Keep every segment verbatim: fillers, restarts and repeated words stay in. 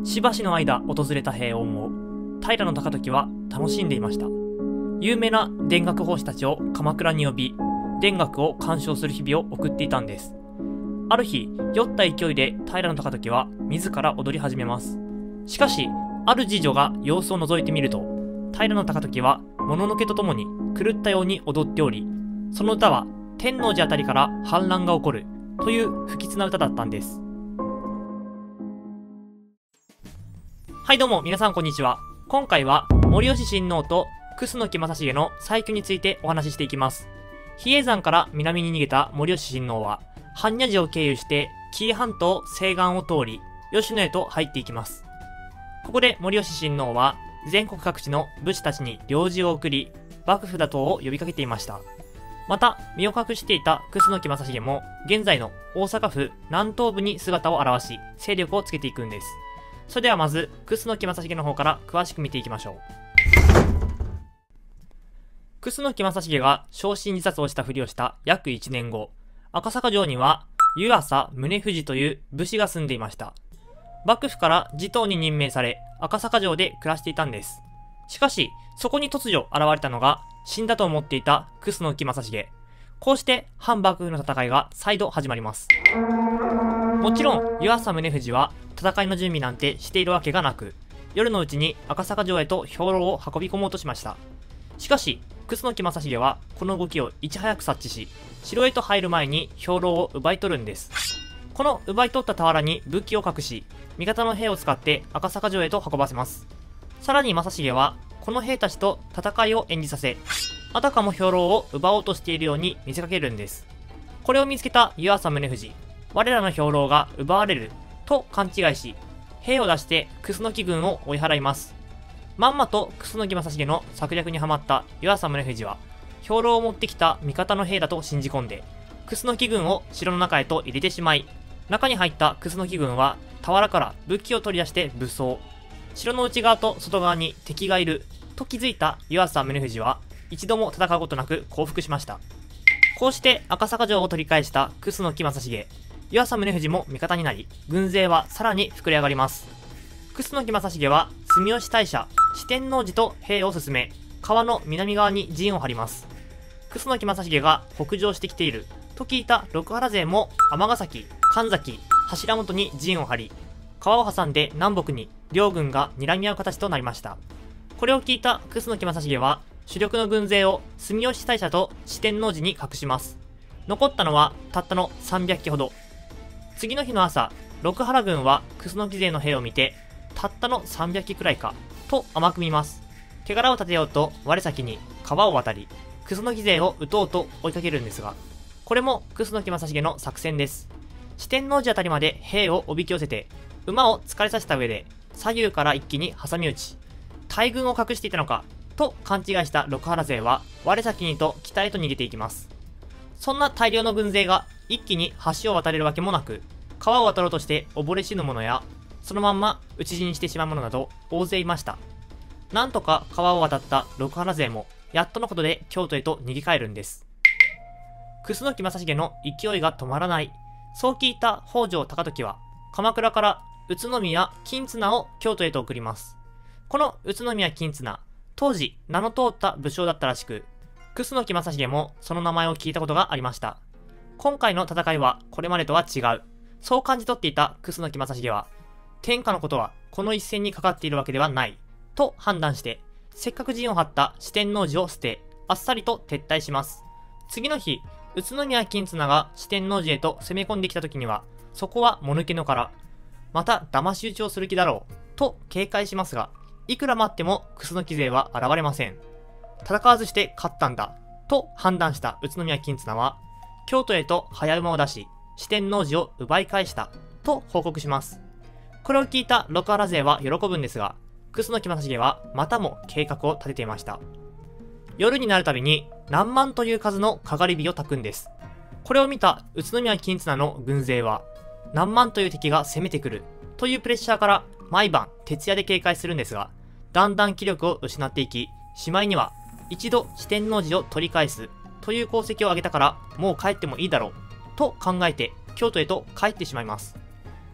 しばしの間訪れた平穏を平隆時は楽しんでいました。有名な田楽法師たちを鎌倉に呼び、田楽を鑑賞する日々を送っていたんです。ある日、酔った勢いで平隆時は自ら踊り始めます。しかし、ある侍女が様子を覗いてみると、平隆時はもののけとともに狂ったように踊っており、その歌は天王寺あたりから反乱が起こるという不吉な歌だったんです。はいどうも皆さんこんにちは。今回は森吉親王と楠木正成の再起についてお話ししていきます。比叡山から南に逃げた森吉親王は般若寺を経由して紀伊半島西岸を通り吉野へと入っていきます。ここで森吉親王は全国各地の武士たちに領事を送り、幕府打倒を呼びかけていました。また身を隠していた楠木正成も現在の大阪府南東部に姿を現し勢力をつけていくんです。それではまず楠木正成の方から詳しく見ていきましょう。楠木正成が焼身自殺をしたふりをした約いちねんご、赤坂城には湯浅宗藤という武士が住んでいました。幕府から持統に任命され赤坂城で暮らしていたんです。しかしそこに突如現れたのが死んだと思っていた楠木正成。こうして反幕府の戦いが再度始まります。もちろん湯浅宗藤は戦いの準備なんてしているわけがなく、夜のうちに赤坂城へと兵糧を運び込もうとしました。しかし楠木正成はこの動きをいち早く察知し、城へと入る前に兵糧を奪い取るんです。この奪い取った俵に武器を隠し、味方の兵を使って赤坂城へと運ばせます。さらに正成はこの兵たちと戦いを演じさせ、あたかも兵糧を奪おうとしているように見せかけるんです。これを見つけた湯浅宗藤、我らの兵糧が奪われると勘違いし、兵を出して楠木軍を追い払います。まんまと楠木正成の策略にはまった湯浅宗藤は、兵糧を持ってきた味方の兵だと信じ込んで、楠木軍を城の中へと入れてしまい、中に入った楠木軍は俵から武器を取り出して武装。城の内側と外側に敵がいると気づいた湯浅宗藤は、一度も戦うことなく降伏しました。こうして赤坂城を取り返した楠木正成、湯浅宗藤も味方になり、軍勢はさらに膨れ上がります。楠木正成は住吉大社、四天王寺と兵を進め、川の南側に陣を張ります。楠木正成が北上してきていると聞いた六原勢も尼崎、神崎、柱本に陣を張り、川を挟んで南北に両軍が睨み合う形となりました。これを聞いた楠木正成は主力の軍勢を住吉大社と四天王寺に隠します。残ったのはたったのさんびゃっきほど。次の日の朝、六原軍は楠木勢の兵を見て、たったのさんびゃっきくらいかと甘く見ます。手柄を立てようと我先に川を渡り、楠木勢を撃とうと追いかけるんですが、これも楠木正成の作戦です。四天王寺あたりまで兵をおびき寄せて、馬を疲れさせた上で左右から一気に挟み撃ち、大軍を隠していたのかと勘違いした六原勢は我先にと北へと逃げていきます。そんな大量の軍勢が一気に橋を渡れるわけもなく、川を渡ろうとして溺れ死ぬ者やそのまんま討ち死にしてしまう者など大勢いました。なんとか川を渡った六原勢もやっとのことで京都へと逃げ帰るんです。楠木正成の勢いが止まらない。そう聞いた北条高時は鎌倉から宇都宮金綱を京都へと送ります。この宇都宮金綱、当時名の通った武将だったらしく、楠木正成もその名前を聞いたことがありました。今回の戦いはこれまでとは違う。そう感じ取っていた楠木正成は、天下のことはこの一戦にかかっているわけではないと判断して、せっかく陣を張った四天王寺を捨て、あっさりと撤退します。次の日、宇都宮金綱が四天王寺へと攻め込んできた時には、そこはもぬけの殻。また騙し討ちをする気だろうと警戒しますが、いくら待っても楠木勢は現れません。戦わずして勝ったんだと判断した宇都宮金綱は、京都へと早馬を出し、四天王寺を奪い返したと報告します。これを聞いた六原勢は喜ぶんですが、楠木正成はまたも計画を立てていました。夜になるたびに何万という数のかがり火を焚くんです。これを見た宇都宮金綱の軍勢は、何万という敵が攻めてくるというプレッシャーから毎晩徹夜で警戒するんですが、だんだん気力を失っていき、しまいには一度四天王寺を取り返すという功績を挙げたからもう帰ってもいいだろうと考えて京都へと帰ってしまいます。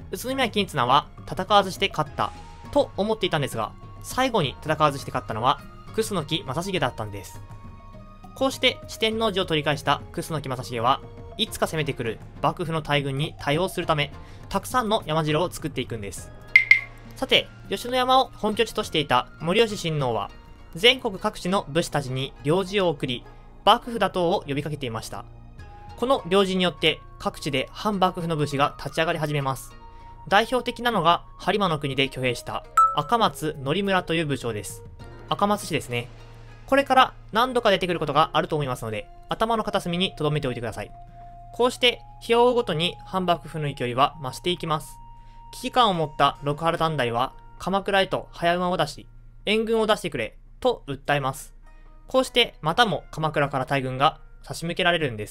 宇都宮金綱は戦わずして勝ったと思っていたんですが、最後に戦わずして勝ったのは楠木正成だったんです。こうして四天王寺を取り返した楠木正成はいつか攻めてくる幕府の大軍に対応するため、たくさんの山城を作っていくんです。さて、吉野山を本拠地としていた森吉親王は全国各地の武士たちに領事を送り、幕府打倒を呼びかけていました。この領事によって各地で反幕府の武士が立ち上がり始めます。代表的なのが播磨の国で挙兵した赤松則村という武将です。赤松氏ですね。これから何度か出てくることがあると思いますので、頭の片隅に留めておいてください。こうして日を追うごとに反幕府の勢いは増していきます。危機感を持った六原短大は鎌倉へと早馬を出し、援軍を出してくれと訴えます。こうしてまたも鎌倉から大軍が差し向けられるんです。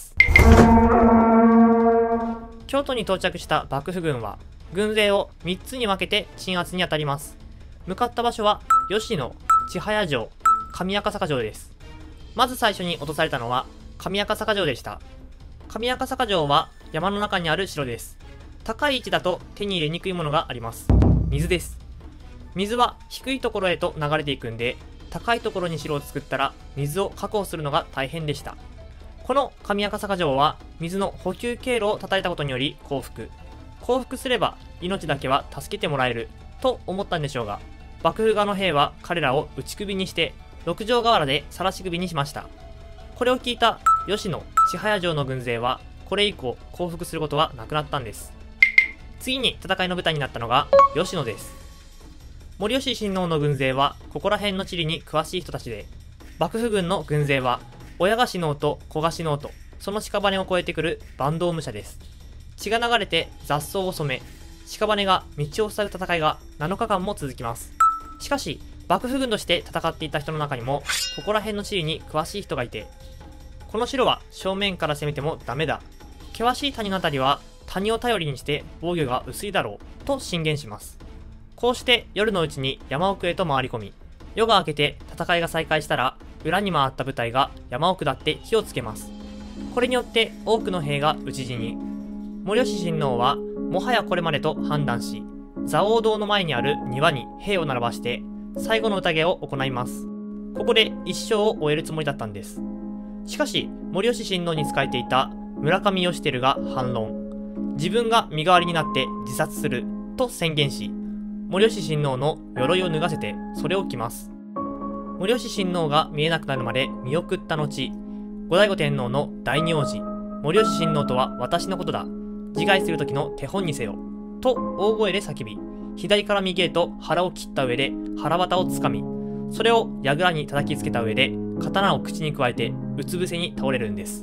京都に到着した幕府軍は軍勢をみっつに分けて鎮圧に当たります。向かった場所は吉野、千早城、上赤坂城です。まず最初に落とされたのは上赤坂城でした。上赤坂城は山の中にある城です。高い位置だと手に入れにくいものがあります。水です。水は低いところへと流れていくんで、高いところに城を作ったら水を確保するのが大変でした。この上赤坂城は水の補給経路を断たれたことにより降伏。降伏すれば命だけは助けてもらえると思ったんでしょうが、幕府側の兵は彼らを打ち首にして六条河原で晒し首にしました。これを聞いた吉野、千早城の軍勢はこれ以降降伏することはなくなったんです。次に戦いの舞台になったのが吉野です。森吉親王の軍勢はここら辺の地理に詳しい人たちで、幕府軍の軍勢は親が死のうと子が死のうとその屍を越えてくる坂東武者です。血が流れて雑草を染め、屍が道を塞ぐ戦いがなのかかんも続きます。しかし幕府軍として戦っていた人の中にもここら辺の地理に詳しい人がいて、この城は正面から攻めてもダメだ、険しい谷のあたりは谷を頼りにして防御が薄いだろうと進言します。こうして夜のうちに山奥へと回り込み、夜が明けて戦いが再開したら裏に回った部隊が山を下って火をつけます。これによって多くの兵が討ち死に。森吉親王はもはやこれまでと判断し、蔵王堂の前にある庭に兵を並ばして最後の宴を行います。ここで一生を終えるつもりだったんです。しかし森吉親王に仕えていた村上義輝が反論。自分が身代わりになって自殺すると宣言し、森吉親王の鎧を脱がせてそれを着ます。森吉親王が見えなくなるまで見送った後、後醍醐天皇の第二王子、森吉親王とは私のことだ、自害する時の手本にせよと大声で叫び、左から右へと腹を切った上で腹渡をつかみ、それを櫓に叩きつけた上で刀を口にくわえてうつ伏せに倒れるんです。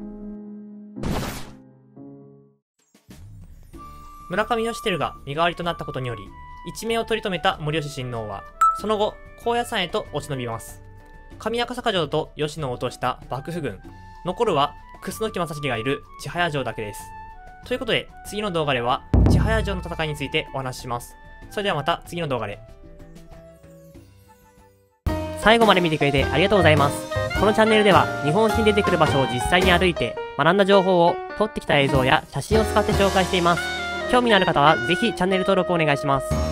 村上義輝が身代わりとなったことにより一命を取り留めた森吉親王はその後高野山へと落ち延びます。上赤坂城と吉野を落とした幕府軍、残るは楠木正成がいる千早城だけです。ということで次の動画では千早城の戦いについてお話しします。それではまた次の動画で。最後まで見てくれてありがとうございます。このチャンネルでは日本史に出てくる場所を実際に歩いて学んだ情報を撮ってきた映像や写真を使って紹介しています。興味のある方はぜひチャンネル登録お願いします。